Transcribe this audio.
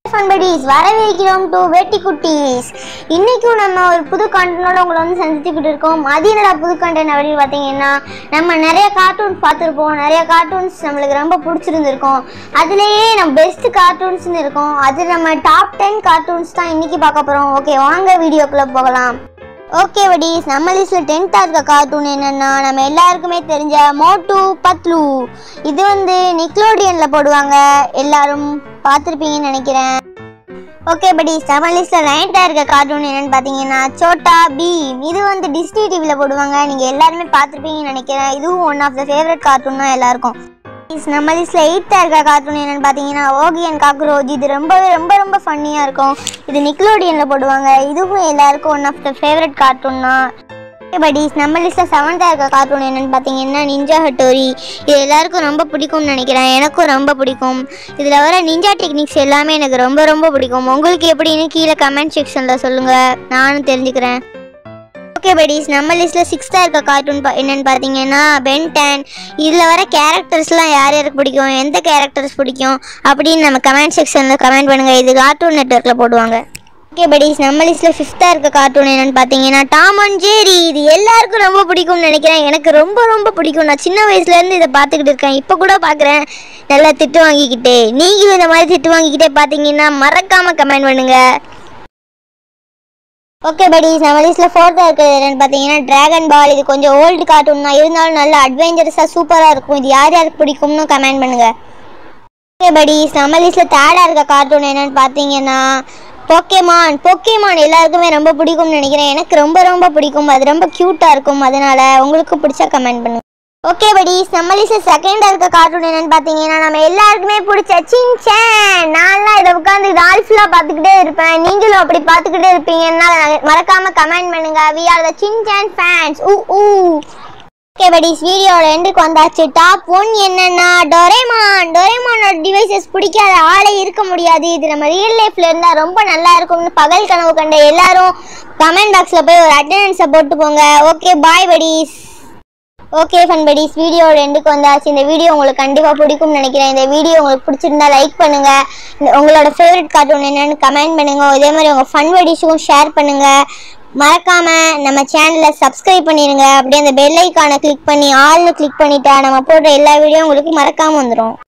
Fun buddies, வரவேற்கிறோம் to வேட்டி குட்டீஸ். இன்னைக்கும் நம்ம ஒரு புது கண்டென்ட்டோட உங்களை வந்து சந்திச்சுக்கிட்டு இருக்கோம். அது என்னடா புது கண்டென்ட் அப்படின்னு பார்த்தீங்கன்னா, நம்ம நிறைய கார்ட்டூன்ஸ் பார்த்துருப்போம். நிறைய கார்ட்டூன்ஸ் நம்மளுக்கு ரொம்ப பிடிச்சிருந்துருக்கும். அதுலேயே நம்ம பெஸ்ட் கார்ட்டூன்ஸ்னு இருக்கும். அது நம்ம டாப் 10 கார்ட்டூன்ஸ் தான் இன்னைக்கு பார்க்க போகிறோம். ஓகே, வாங்க வீடியோக்குள்ளே போகலாம். ஓகே buddies, நம்ம லிஸ்ட்டில் 10th இருக்க கார்ட்டூன் என்னென்னா, நம்ம எல்லாருக்குமே தெரிஞ்ச மோட்டு பத்லு. இது வந்து நிக்லோடியனில் போடுவாங்க. எல்லாரும் பார்த்துருப்பீங்கன்னு நினைக்கிறேன். ஓகே buddies, நம்ம லிஸ்ட்டில் 9th இருக்க கார்ட்டூன் என்னென்னு பார்த்தீங்கன்னா சோட்டா பீம். இது வந்து டிஸ்னி டிவியில் போடுவாங்க. நீங்கள் எல்லாருமே பார்த்துருப்பீங்கன்னு நினைக்கிறேன். இதுவும் one of the favourite cartoon தான் எல்லாருக்கும். நம்ம லிஸ்ட்டில் 8th இருக்க கார்ட்டூன் என்னென்னு பார்த்தீங்கன்னா ஓகி அண்ட் காக்ரோச். இது ரொம்ப ஃபன்னியாக இருக்கும். இது நிக்லோடியனில் போடுவாங்க. இதுவும் எல்லாருக்கும் one of the favourite cartoon தான். ஓகே buddies, நம்ம லிஸ்ட்டில் 7th இருக்க கார்ட்டூன் என்னென்னு பார்த்தீங்கன்னா நிஞ்சா ஹட்டோரி. இது எல்லாருக்கும் ரொம்ப பிடிக்கும்னு நினைக்கிறேன். எனக்கும் ரொம்ப பிடிக்கும். இதில் வர நிஞ்சா டெக்னிக்ஸ் எல்லாமே எனக்கு ரொம்ப பிடிக்கும். உங்களுக்கு எப்படின்னு கீழே கமெண்ட் செக்ஷனில் சொல்லுங்கள், நானும் தெரிஞ்சுக்கிறேன். ஓகே buddies, நம்ம லிஸ்ட்டில் 6th இருக்க கார்ட்டூன் என்னென்னு பார்த்தீங்கன்னா பென் 10. இதில் வர கேரக்டர்ஸ்லாம் யார் யாருக்கு பிடிக்கும், எந்த கேரக்டர்ஸ் பிடிக்கும் அப்படின்னு நம்ம கமெண்ட் செக்ஷனில் கமெண்ட் பண்ணுங்கள். இது கார்ட்டூன் நெட்வொர்க்கில் போடுவாங்க. ஓகே buddies, நம்ம லிஸ்ட்டில் 5th இருக்க கார்ட்டூன் என்னென்னு பார்த்தீங்கன்னா டாம் அண்ட் ஜெர்ரி. இது எல்லாருக்கும் ரொம்ப பிடிக்கும்னு நினைக்கிறேன். எனக்கு ரொம்ப பிடிக்கும். நான் சின்ன வயசுலேருந்து இதை பார்த்துக்கிட்டு இருக்கேன். இப்போ கூட பார்க்குறேன். நல்லா திட்டு வாங்கிக்கிட்டே. நீங்களும் இந்த மாதிரி திட்டு வாங்கிக்கிட்டே பார்த்தீங்கன்னா மறக்காமல் கமெண்ட் பண்ணுங்கள். ஓகே buddies, நம்ம லிஸ்ட்டில் 4th இருக்கிறது என்னென்னு பார்த்தீங்கன்னா ட்ராகன் பால். இது கொஞ்சம் ஓல்டு கார்ட்டூன் தான், இருந்தாலும் நல்ல அட்வென்ச்சரஸாக சூப்பராக இருக்கும். இது யார் யாருக்கு பிடிக்கும்னு கமெண்ட் பண்ணுங்கள். ஓகே buddies, நம்ம லிஸ்ட்டில் 3rd இருக்க கார்ட்டூன் என்னென்னு பார்த்தீங்கன்னா பொக்கேமான். எல்லாருக்குமே ரொம்ப பிடிக்கும்னு நினைக்கிறேன். எனக்கு ரொம்ப பிடிக்கும். அது ரொம்ப க்யூட்டாக இருக்கும். அதனால் உங்களுக்கு பிடிச்சா கமெண்ட் பண்ணுங்கள். ஓகே buddies, நம்ம லிஸ்ட்டில் 2nd இருக்க கார்ட்டூன் என்னென்னு பார்த்தீங்கன்னா நம்ம எல்லாருக்குமே பிடிச்ச சின்சான். நான்லாம் இதை உட்காந்து நாள் ஃபுல்லாக பார்த்துக்கிட்டே இருப்பேன். நீங்களும் அப்படி பார்த்துக்கிட்டே இருப்பீங்கன்னா மறக்காமல் கமெண்ட் பண்ணுங்கள். We are the Shinchan fans. Okay buddies, வீடியோட எண்டுக்கு வந்தாச்சு. டாப் 1 என்னன்னா டோரேமானோட டிவைசஸ் பிடிக்காத ஆளே இருக்க முடியாது. இது நம்ம ரியல் லைஃப்ல இருந்தால் ரொம்ப நல்லா இருக்கும்னு பகல் கனவு கண்ட எல்லாரும் கமெண்ட் பாக்ஸில் போய் ஒரு அட்டெண்டன்ஸை போட்டு போங்க. Okay, bye buddies. Okay fun buddies, வீடியோட எண்டுக்கு வந்தாச்சு. இந்த வீடியோ உங்களுக்கு கண்டிப்பாக பிடிக்கும்னு நினைக்கிறேன். இந்த வீடியோ உங்களுக்கு பிடிச்சிருந்தா லைக் பண்ணுங்கள். உங்களோட ஃபேவரட் கார்ட்டூன் என்னென்னு கமெண்ட் பண்ணுங்கள். இதே மாதிரி உங்கள் ஃபன் buddiesக்கும் ஷேர் பண்ணுங்கள். மறக்காமல் நம்ம சேனலை சப்ஸ்கிரைப் பண்ணிடுங்க. அப்படியே அந்த பெல் ஐக்கானை கிளிக் பண்ணி ஆல்னு கிளிக் பண்ணிட்டா நம்ம போடுற எல்லா வீடியோ உங்களுக்கு மறக்காமல் வந்துடும்.